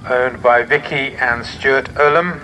owned by Vicky and Stuart Earlham.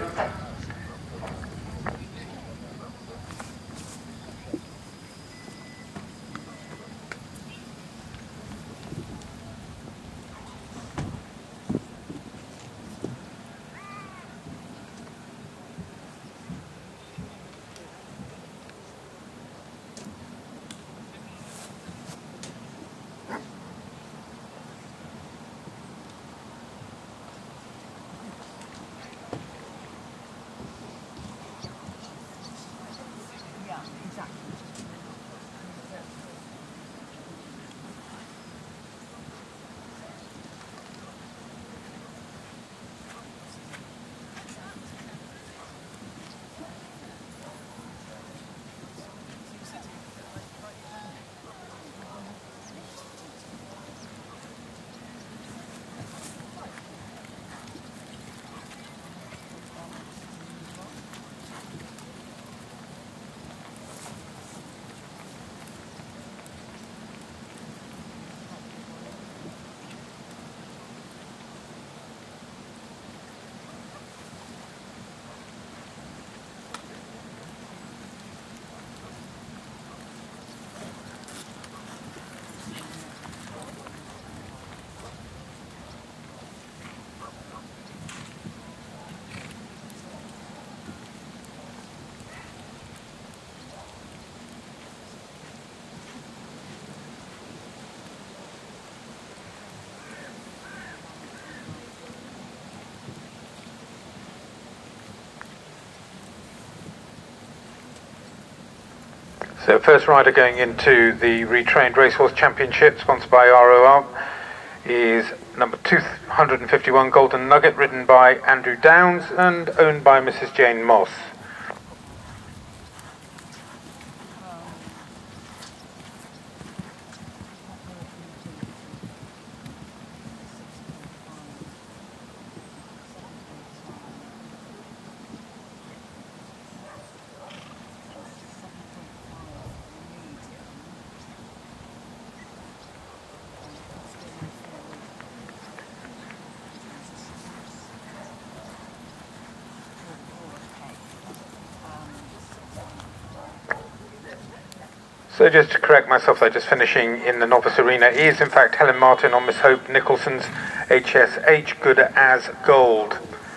So first rider going into the Retrained Racehorse Championship, sponsored by ROR, is number 251 Golden Nugget, ridden by Andrew Downs and owned by Mrs. Jane Moss. So just to correct myself, just finishing in the novice arena is in fact Helen Martin on Miss Hope Nicholson's HSH, good as gold.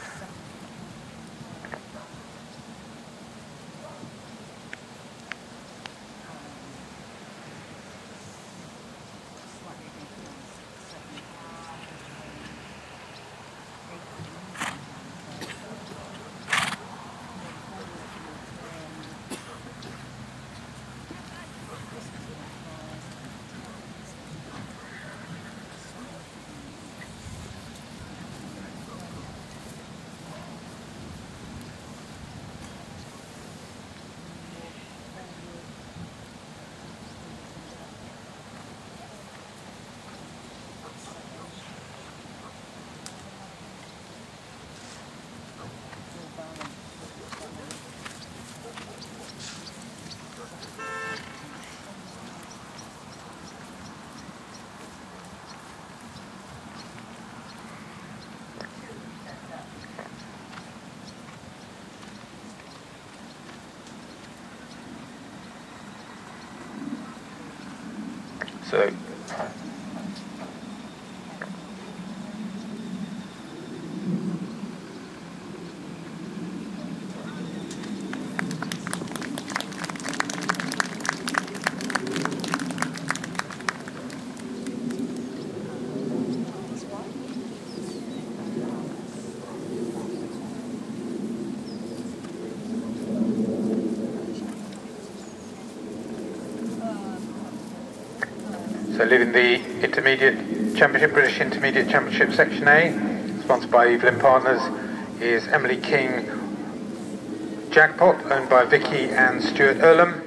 So leaving the Intermediate Championship, British Intermediate Championship Section A, sponsored by Evelyn Partners, is Emily King Jackpot, owned by Vicky and Stuart Earlham.